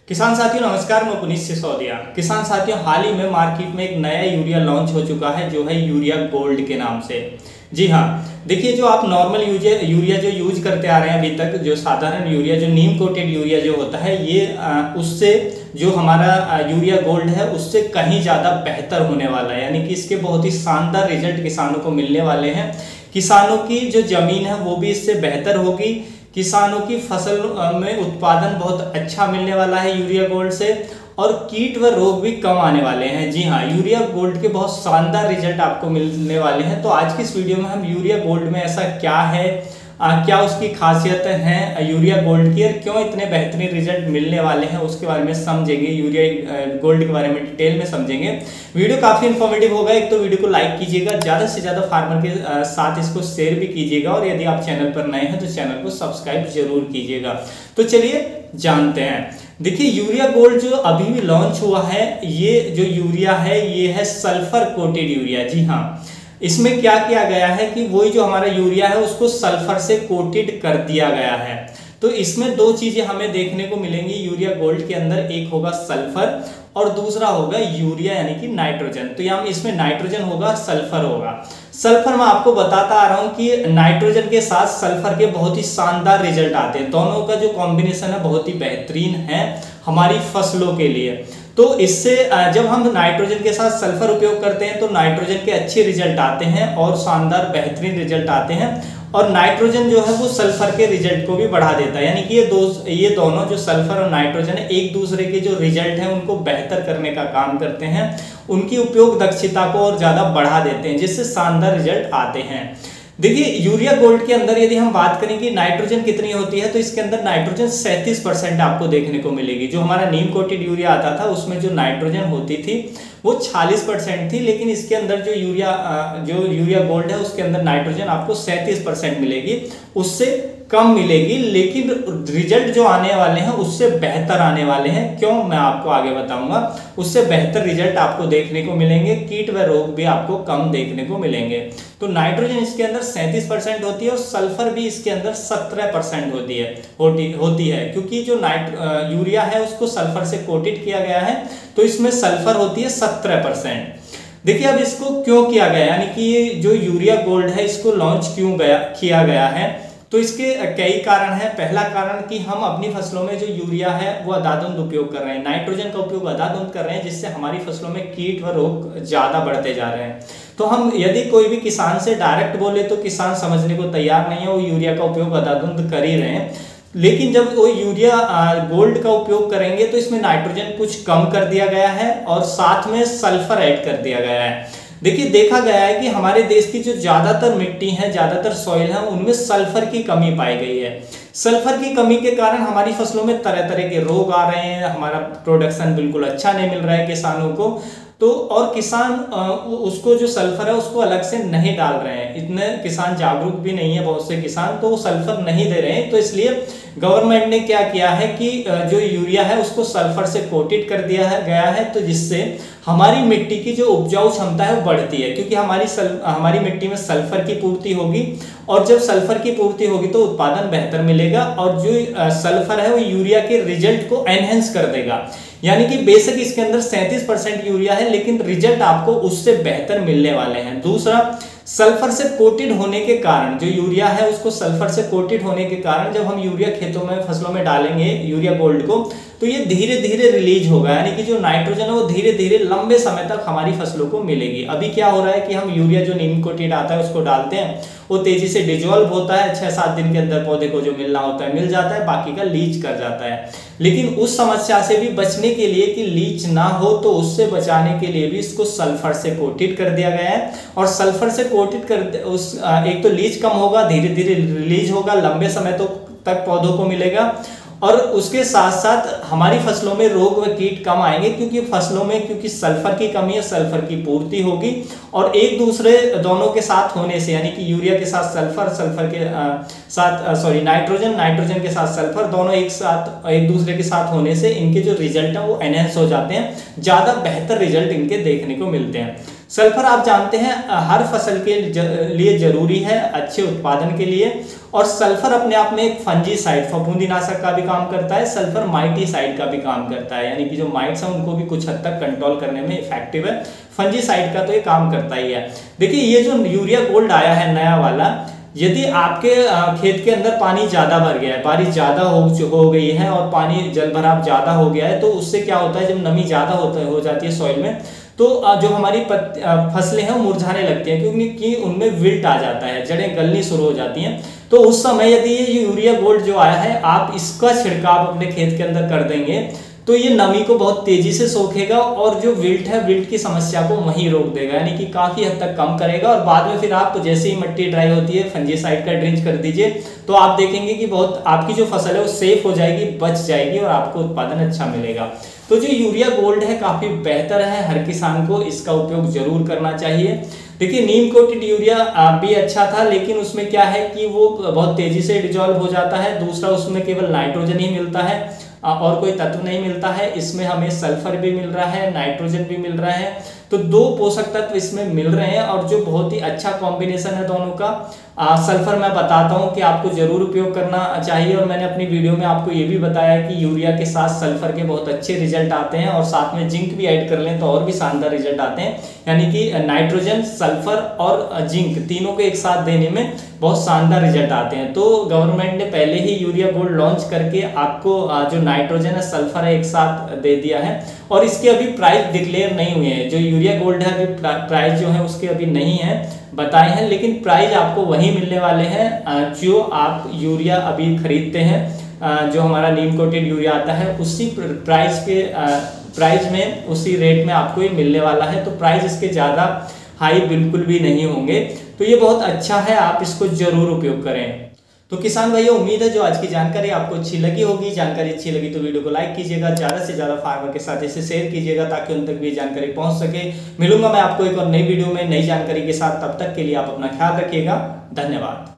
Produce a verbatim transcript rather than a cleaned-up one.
किसान साथियों नमस्कार, मैं पुनीत सिसोदिया। किसान साथियों, हाल ही में मार्केट में एक नया यूरिया लॉन्च हो चुका है जो है यूरिया गोल्ड के नाम से। जी हाँ, देखिए जो आप नॉर्मल यूरिया जो यूज करते आ रहे हैं अभी तक, जो साधारण यूरिया जो नीम कोटेड यूरिया जो होता है, ये उससे जो हमारा यूरिया गोल्ड है उससे कहीं ज़्यादा बेहतर होने वाला है। यानी कि इसके बहुत ही शानदार रिजल्ट किसानों को मिलने वाले हैं। किसानों की जो जमीन है वो भी इससे बेहतर होगी। किसानों की फसल में उत्पादन बहुत अच्छा मिलने वाला है यूरिया गोल्ड से, और कीट व रोग भी कम आने वाले हैं। जी हाँ, यूरिया गोल्ड के बहुत शानदार रिजल्ट आपको मिलने वाले हैं। तो आज की इस वीडियो में हम यूरिया गोल्ड में ऐसा क्या है, आ, क्या उसकी खासियत है यूरिया गोल्ड की, और क्यों इतने बेहतरीन रिजल्ट मिलने वाले हैं उसके बारे में समझेंगे। यूरिया गोल्ड के बारे में डिटेल में समझेंगे। वीडियो काफ़ी इन्फॉर्मेटिव होगा। एक तो वीडियो को लाइक कीजिएगा, ज़्यादा से ज़्यादा फार्मर के साथ इसको शेयर भी कीजिएगा, और यदि आप चैनल पर नए हैं तो चैनल को सब्सक्राइब जरूर कीजिएगा। तो चलिए जानते हैं। देखिए यूरिया गोल्ड जो अभी भी लॉन्च हुआ है, ये जो यूरिया है ये है सल्फर कोटेड यूरिया। जी हाँ, इसमें क्या किया गया है कि वही जो हमारा यूरिया है उसको सल्फर से कोटेड कर दिया गया है। तो इसमें दो चीजें हमें देखने को मिलेंगी यूरिया गोल्ड के अंदर, एक होगा सल्फर और दूसरा होगा यूरिया यानी कि नाइट्रोजन। तो यहाँ इसमें नाइट्रोजन होगा, सल्फर होगा। सल्फर मैं आपको बताता आ रहा हूँ कि नाइट्रोजन के साथ सल्फर के बहुत ही शानदार रिजल्ट आते हैं। दोनों का जो कॉम्बिनेशन है बहुत ही बेहतरीन है हमारी फसलों के लिए। तो इससे जब हम नाइट्रोजन के साथ सल्फर उपयोग करते हैं तो नाइट्रोजन के अच्छे रिजल्ट आते हैं और शानदार बेहतरीन रिजल्ट आते हैं, और नाइट्रोजन जो है वो सल्फर के रिजल्ट को भी बढ़ा देता है। यानी कि ये दो ये दोनों जो सल्फर और नाइट्रोजन है एक दूसरे के जो रिजल्ट है उनको बेहतर करने का काम करते हैं, उनकी उपयोग दक्षता को और ज्यादा बढ़ा देते हैं, जिससे शानदार रिजल्ट आते हैं। देखिए यूरिया गोल्ड के अंदर यदि हम बात करें कि नाइट्रोजन कितनी होती है, तो इसके अंदर नाइट्रोजन सैंतीस परसेंट आपको देखने को मिलेगी। जो हमारा नीम कोटेड यूरिया आता था उसमें जो नाइट्रोजन होती थी वो छियालीस परसेंट थी, लेकिन इसके अंदर जो यूरिया जो यूरिया गोल्ड है उसके अंदर नाइट्रोजन आपको सैंतीस परसेंट मिलेगी, उससे कम मिलेगी, लेकिन रिजल्ट जो आने वाले हैं उससे बेहतर आने वाले हैं। क्यों, मैं आपको आगे बताऊंगा। उससे बेहतर रिजल्ट आपको देखने को मिलेंगे, कीट व रोग भी आपको कम देखने को मिलेंगे। तो नाइट्रोजन इसके अंदर सैंतीस परसेंट होती है और सल्फर भी इसके अंदर सत्रह परसेंट होती है होती होती है क्योंकि जो नाइट यूरिया है उसको सल्फर से कोटेड किया गया है, तो इसमें सल्फर होती है सत्रह परसेंट। देखिए अब इसको क्यों किया गया, यानी कि ये जो यूरिया गोल्ड है इसको लॉन्च क्यों गया किया गया है, तो इसके कई कारण हैं। पहला कारण कि हम अपनी फसलों में जो यूरिया है वो अंधाधुंध उपयोग कर रहे हैं, नाइट्रोजन का उपयोग अंधाधुंध कर रहे हैं, जिससे हमारी फसलों में कीट व रोग ज्यादा बढ़ते जा रहे हैं। तो हम यदि कोई भी किसान से डायरेक्ट बोले तो किसान समझने को तैयार नहीं है, वो यूरिया का उपयोग अंधाधुंध कर ही रहे हैं। लेकिन जब वो यूरिया गोल्ड का उपयोग करेंगे तो इसमें नाइट्रोजन कुछ कम कर दिया गया है और साथ में सल्फर ऐड कर दिया गया है। देखिए देखा गया है कि हमारे देश की जो ज्यादातर मिट्टी है, ज्यादातर सॉइल है, उनमें सल्फर की कमी पाई गई है। सल्फर की कमी के कारण हमारी फसलों में तरह तरह के रोग आ रहे हैं, हमारा प्रोडक्शन बिल्कुल अच्छा नहीं मिल रहा है किसानों को। तो और किसान उसको जो सल्फर है उसको अलग से नहीं डाल रहे हैं, इतने किसान जागरूक भी नहीं है, बहुत से किसान तो सल्फर नहीं दे रहे हैं। तो इसलिए गवर्नमेंट ने क्या किया है कि जो यूरिया है उसको सल्फर से कोटेड कर दिया है गया है, तो जिससे हमारी मिट्टी की जो उपजाऊ क्षमता है वो बढ़ती है, क्योंकि हमारी सल, हमारी मिट्टी में सल्फर की पूर्ति होगी, और जब सल्फर की पूर्ति होगी तो उत्पादन बेहतर मिलेगा, और जो सल्फर है वो यूरिया के रिजल्ट को एनहेंस कर देगा। यानी कि बेशक इसके अंदर सैंतीस परसेंट यूरिया है, लेकिन रिजल्ट आपको उससे बेहतर मिलने वाले हैं। दूसरा, सल्फर से कोटेड होने के कारण, जो यूरिया है उसको सल्फर से कोटेड होने के कारण जब हम यूरिया खेतों में फसलों में डालेंगे यूरिया गोल्ड को, तो ये धीरे धीरे रिलीज होगा, यानी कि जो नाइट्रोजन है वो धीरे धीरे लंबे समय तक हमारी फसलों को मिलेगी। अभी क्या हो रहा है कि हम यूरिया जो नीम कोटेड आता है उसको डालते हैं, वो तेजी से डिजोल्व होता है, छह सात दिन के अंदर पौधे को जो मिलना होता है मिल जाता है, बाकी का लीच कर जाता है। लेकिन उस समस्या से भी बचने के लिए कि लीच ना हो, तो उससे बचाने के लिए भी इसको सल्फर से कोटेड कर दिया गया है। और सल्फर से कोटेड कर उस एक तो लीच कम होगा, धीरे धीरे रिलीज होगा, लंबे समय तो तक पौधों को मिलेगा, और उसके साथ साथ हमारी फसलों में रोग व कीट कम आएंगे, क्योंकि फसलों में क्योंकि सल्फर की कमी है, सल्फर की पूर्ति होगी, और एक दूसरे दोनों के साथ होने से, यानी कि यूरिया के साथ सल्फर, सल्फर के आ, साथ सॉरी नाइट्रोजन, नाइट्रोजन के साथ सल्फर, दोनों एक साथ एक दूसरे के साथ होने से इनके जो रिजल्ट है वो एनहेंस हो जाते हैं, ज्यादा बेहतर रिजल्ट इनके देखने को मिलते हैं। सल्फर आप जानते हैं हर फसल के लिए जरूरी है अच्छे उत्पादन के लिए, और सल्फर अपने आप में एक फंजीसाइड, फफूंदीनाशक का भी काम करता है, सल्फर माइटीसाइड का भी काम करता है, यानी कि जो माइट्स हैं उनको भी कुछ हद तक कंट्रोल करने में इफेक्टिव है। फंजीसाइड का तो ये काम करता ही है। देखिए ये जो यूरिया गोल्ड आया है नया वाला, यदि आपके खेत के अंदर पानी ज्यादा भर गया है, बारिश ज्यादा हो हो गई है और पानी जल भराव ज्यादा हो गया है, तो उससे क्या होता है, जब नमी ज्यादा होता है हो जाती है सॉइल में, तो जो हमारी फसलें हैं वो मुरझाने लगती हैं, क्योंकि उनमें विल्ट आ जाता है, जड़ें गलनी शुरू हो जाती हैं। तो उस समय यदि ये यूरिया गोल्ड जो आया है, आप इसका छिड़काव अपने खेत के अंदर कर देंगे तो ये नमी को बहुत तेजी से सोखेगा और जो विल्ट है, विल्ट की समस्या को वहीं रोक देगा, यानी कि काफी हद तक कम करेगा। और बाद में फिर आप जैसे ही मिट्टी ड्राई होती है फंजीसाइड का ड्रिंच कर दीजिए, तो आप देखेंगे कि बहुत आपकी जो फसल है वो सेफ हो जाएगी, बच जाएगी और आपको उत्पादन अच्छा मिलेगा। तो जो यूरिया गोल्ड है काफी बेहतर है, हर किसान को इसका उपयोग जरूर करना चाहिए। देखिए नीम कोटेड यूरिया भी अच्छा था, लेकिन उसमें क्या है कि वो बहुत तेजी से डिजॉल्व हो जाता है। दूसरा, उसमें केवल नाइट्रोजन ही मिलता है और कोई तत्व नहीं मिलता है। इसमें हमें सल्फर भी मिल रहा है, नाइट्रोजन भी मिल रहा है, तो दो पोषक तत्व इसमें मिल रहे हैं और जो बहुत ही अच्छा कॉम्बिनेशन है दोनों का। आ, सल्फर मैं बताता हूं कि आपको जरूर उपयोग करना चाहिए, और मैंने अपनी वीडियो में आपको ये भी बताया कि यूरिया के साथ सल्फर के बहुत अच्छे रिजल्ट आते हैं, और साथ में जिंक भी ऐड कर लें तो और भी शानदार रिजल्ट आते हैं। यानी कि नाइट्रोजन, सल्फर और जिंक तीनों को एक साथ देने में बहुत शानदार रिजल्ट आते हैं। तो गवर्नमेंट ने पहले ही यूरिया गोल्ड लॉन्च करके आपको जो नाइट्रोजन है, सल्फर है, एक साथ दे दिया है, और इसके अभी प्राइस डिक्लेयर नहीं हुए हैं। जो यूरिया गोल्ड है अभी प्राइस जो है उसके अभी नहीं है बताए हैं, लेकिन प्राइस आपको वही मिलने वाले हैं जो आप यूरिया अभी खरीदते हैं। जो हमारा नीम कोटेड यूरिया आता है उसी प्राइस के प्राइस में, उसी रेट में आपको ये मिलने वाला है। तो प्राइस इसके ज़्यादा हाई बिल्कुल भी नहीं होंगे, तो ये बहुत अच्छा है, आप इसको जरूर उपयोग करें। तो किसान भाइयों, उम्मीद है जो आज की जानकारी आपको अच्छी लगी होगी। जानकारी अच्छी लगी तो वीडियो को लाइक कीजिएगा, ज़्यादा से ज़्यादा फार्मर के साथ इसे शेयर कीजिएगा ताकि उन तक भी जानकारी पहुंच सके। मिलूंगा मैं आपको एक और नई वीडियो में नई जानकारी के साथ, तब तक के लिए आप अपना ख्याल रखिएगा। धन्यवाद।